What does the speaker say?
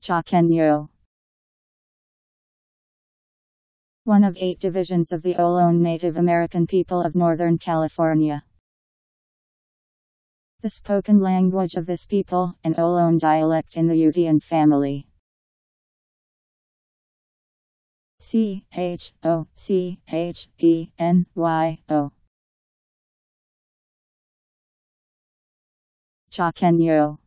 Chochenyo. One of 8 divisions of the Ohlone Native American people of Northern California. The spoken language of this people, an Ohlone dialect in the Utian family. Chochenyo. Chochenyo.